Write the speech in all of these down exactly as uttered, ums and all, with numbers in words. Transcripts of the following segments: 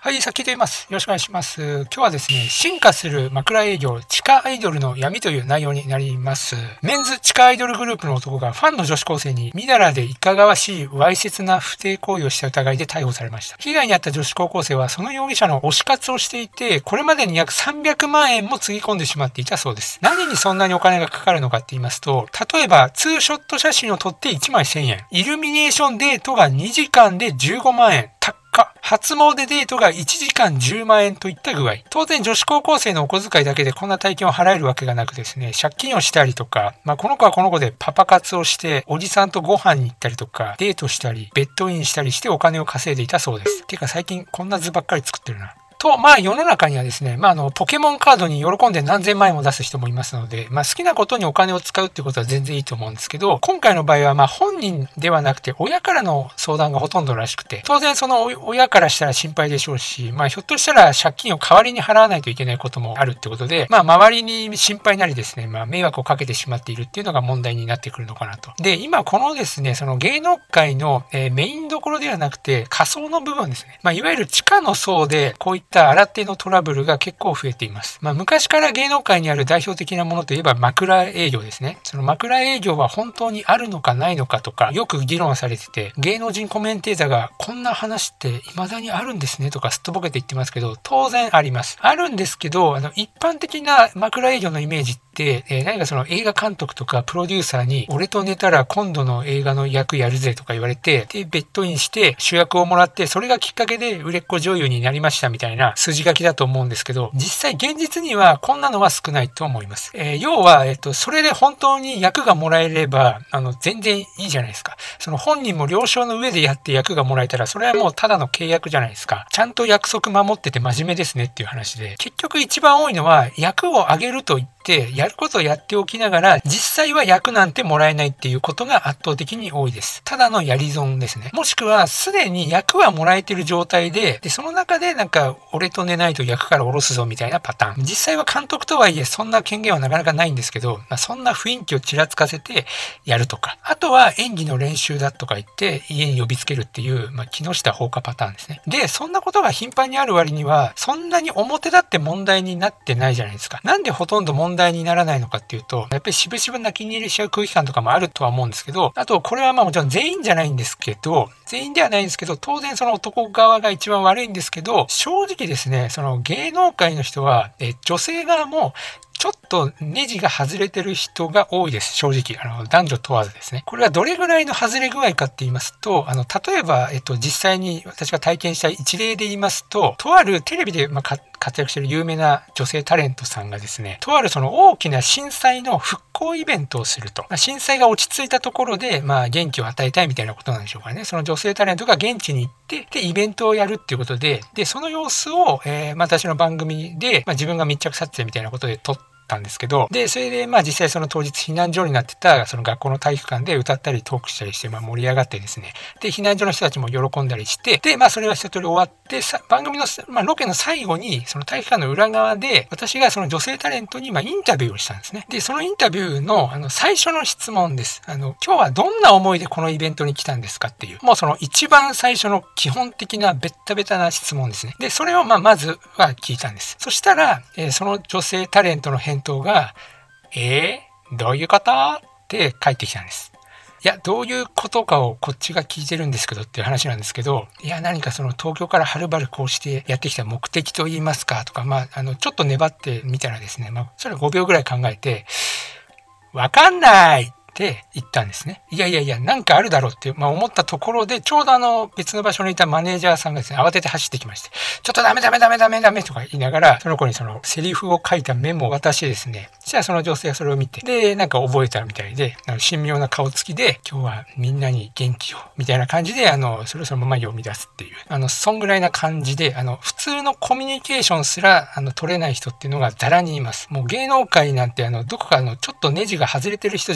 はい、さっきと言います。よろしくお願いします。今日はですね、進化する枕営業、地下アイドルの闇という内容になります。メンズ地下アイドルグループの男がファンの女子高生にみだらでいかがわしいわいせつな不貞行為をした疑いで逮捕されました。被害に遭った女子高校生はその容疑者の推し活をしていて、これまでに約さんびゃくまんえんもつぎ込んでしまっていたそうです。何にそんなにお金がかかるのかって言いますと、例えばツーショット写真を撮っていちまいせんえん、イルミネーションデートがにじかんでじゅうごまんえん、初詣デートがいちじかんじゅうまんえんといった具合。当然女子高校生のお小遣いだけでこんな大金を払えるわけがなくですね、借金をしたりとか、まあこの子はこの子でパパ活をして、おじさんとご飯に行ったりとか、デートしたり、ベッドインしたりしてお金を稼いでいたそうです。てか最近こんな図ばっかり作ってるな。と、まあ世の中にはですね、まああの、ポケモンカードに喜んで何千万円も出す人もいますので、まあ好きなことにお金を使うってことは全然いいと思うんですけど、今回の場合はまあ本人ではなくて親からの相談がほとんどらしくて、当然その親からしたら心配でしょうし、まあひょっとしたら借金を代わりに払わないといけないこともあるってことで、まあ周りに心配なりですね、まあ迷惑をかけてしまっているっていうのが問題になってくるのかなと。で、今このですね、その芸能界の、えー、メインどころではなくて仮想の部分ですね。まあいわゆる地下の層でこういった新手のトラブルが結構増えています。まあ、昔から芸能界にある代表的なものといえば枕営業ですね。その枕営業は本当にあるのかないのかとかよく議論されてて、芸能人コメンテーターがこんな話って未だにあるんですねとかすっとぼけて言ってますけど、当然あります。あるんですけど、あの一般的な枕営業のイメージって、えー、何かその映画監督とかプロデューサーに俺と寝たら今度の映画の役やるぜとか言われて、でベッドインして主役をもらって、それがきっかけで売れっ子女優になりましたみたいな筋書きだと思うんですけど、実際現実にはこんなのは少ないと思います。えー、要は、えっと、それで本当に役がもらえれば、あの、全然いいじゃないですか。その本人も了承の上でやって役がもらえたら、それはもうただの契約じゃないですか。ちゃんと約束守ってて真面目ですねっていう話で、結局一番多いのは、役を上げると言って、やることをやっておきながら、実際は役なんてもらえないっていうことが圧倒的に多いです。ただのやり損ですね。もしくは、すでに役はもらえてる状態で、で、その中でなんか、俺と寝ないと役から下ろすぞみたいなパターン。実際は監督とはいえ、そんな権限はなかなかないんですけど、まあ、そんな雰囲気をちらつかせてやるとか。あとは演技の練習だとか言って、家に呼びつけるっていう、まあ、木下放火パターンですね。で、そんなことが頻繁にある割には、そんなに表立って問題になってないじゃないですか。なんでほとんど問題にならないのかっていうと、やっぱりしぶしぶ泣きに入れちゃう空気感とかもあるとは思うんですけど、あと、これはまあもちろん全員じゃないんですけど、全員ではないんですけど、当然その男側が一番悪いんですけど、正直ですね、その芸能界の人は、え女性側もちょっとネジが外れてる人が多いです。正直。あの、男女問わずですね。これはどれぐらいの外れ具合かって言いますと、あの、例えば、えっと、実際に私が体験した一例で言いますと、とあるテレビで、まあ、活躍している有名な女性タレントさんがですね、とあるその大きな震災の復興イベントをすると。まあ、震災が落ち着いたところで、まあ、元気を与えたいみたいなことなんでしょうかね。その女性タレントが現地に行って、で、イベントをやるっていうことで、で、その様子を、えー、まあ、私の番組で、まあ、自分が密着撮影みたいなことで撮って、たんですけど、でそれでまあ実際その当日避難所になってたその学校の体育館で歌ったりトークしたりしてまあ盛り上がってですね、で避難所の人たちも喜んだりして、でまあそれは一通り終わってさ、番組の、まあ、ロケの最後にその体育館の裏側で私がその女性タレントにまあインタビューをしたんですね。でそのインタビューのあの最初の質問です。あの今日はどんな思いでこのイベントに来たんですかっていう、もうその一番最初の基本的なベッタベタな質問ですね。でそれをまあまずは聞いたんです。そしたら、えー、その女性タレントの返答がえー、どういうことって返ってきたんです。いや、どういうことかをこっちが聞いてるんですけどっていう話なんですけど、いや、何かその東京からはるばるこうしてやってきた目的と言いますかとか、まあ、あの、ちょっと粘ってみたらですね、まあ、それはごびょうぐらい考えて、わかんないって言ったんですね。いやいやいや、なんかあるだろうって、まあ、思ったところで、ちょうどあの別の場所にいたマネージャーさんがですね、慌てて走ってきまして、ちょっとダメダメダメダメダメとか言いながら、その子にそのセリフを書いたメモを渡してですね、そしたらその女性がそれを見て、で、なんか覚えたみたいで、あの神妙な顔つきで、今日はみんなに元気を、みたいな感じで、あの、それをそのまま読み出すっていう、あの、そんぐらいな感じで、あの、普通のコミュニケーションすら、あの、取れない人っていうのがざらにいます。もう芸能界なんて、あの、どこかのちょっとネジが外れてる人じゃないと無理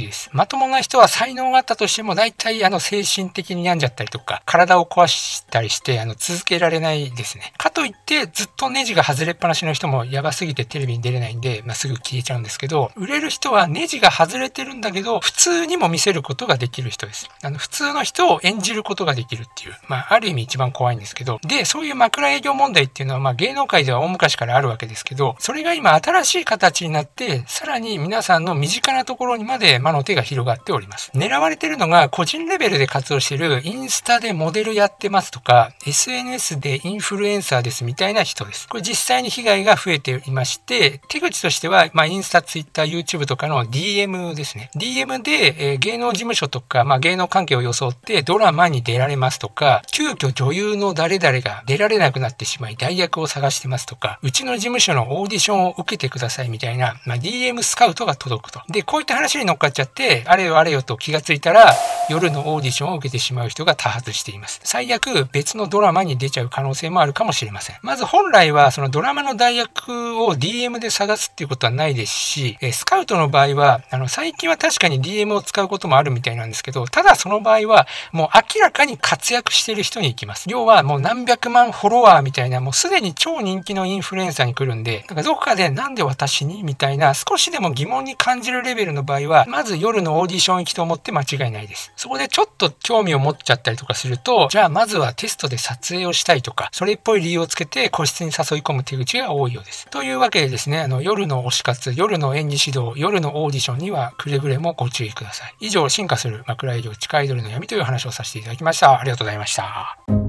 理です。まともな人は才能があったとしても、大体あの精神的に病んじゃったりとか、体を壊したりして、あの続けられないですね。かといって、ずっとネジが外れっぱなしの人もやばすぎてテレビに出れないんで、まあ、すぐ消えちゃうんですけど、売れる人はネジが外れてるんだけど、普通にも見せることができる人です。あの普通の人を演じることができるっていう、まあ、ある意味一番怖いんですけど、で、そういう枕営業問題っていうのは、まあ、芸能界では大昔からあるわけですけど、それが今新しい形になって、さらに皆さんの身近なところにまで魔の手が広がっております。狙われてるのが、個人レベルで活動してる、インスタでモデルやってますとか、エスエヌエス でインフルエンサーですみたいな人です。これ実際に被害が増えていまして、手口としては、まあ、インスタ、ツイッター、YouTube とかの ディーエム ですね。ディーエム で、えー、芸能事務所とか、まあ、芸能関係を装ってドラマに出られますとか、急遽女優の誰々が出られなくなってしまい代役を探してますとか、うちの事務所のオーディションを受けてくださいみたいな、まあ、ディーエム スカウトが届くと。で、こういった話に乗っかっちゃって、あれよあれよと気がついたら、夜のオーディションを受けてしまう人が多発しています。最悪、別のドラマに出ちゃう可能性もあるかもしれません。まず本来は、そのドラマの代役を ディーエム で探すっていうことはないですし、スカウトの場合は、あの、最近は確かに ディーエム を使うこともあるみたいなんですけど、ただその場合は、もう明らかに活躍してる人に行きます。要はもう何百万フォロワーみたいな、もうすでに超人気のインフルエンサーに来るんで、なんかどこかでなんで私にみたいな少しでも疑問に感じるレベルの場合は、まず夜のオーディション行きと思って間違いないです。そこでちょっと興味を持っちゃったりとかすると、じゃあまずはテストで撮影をしたいとか、それっぽい理由をつけて個室に誘い込む手口が多いようです。というわけでですね、あの夜の推し活、夜の演技指導、夜のオーディションにはくれぐれもご注意ください。以上、進化する枕営業地下アイドルの闇という話をさせていただきました。ありがとうございました。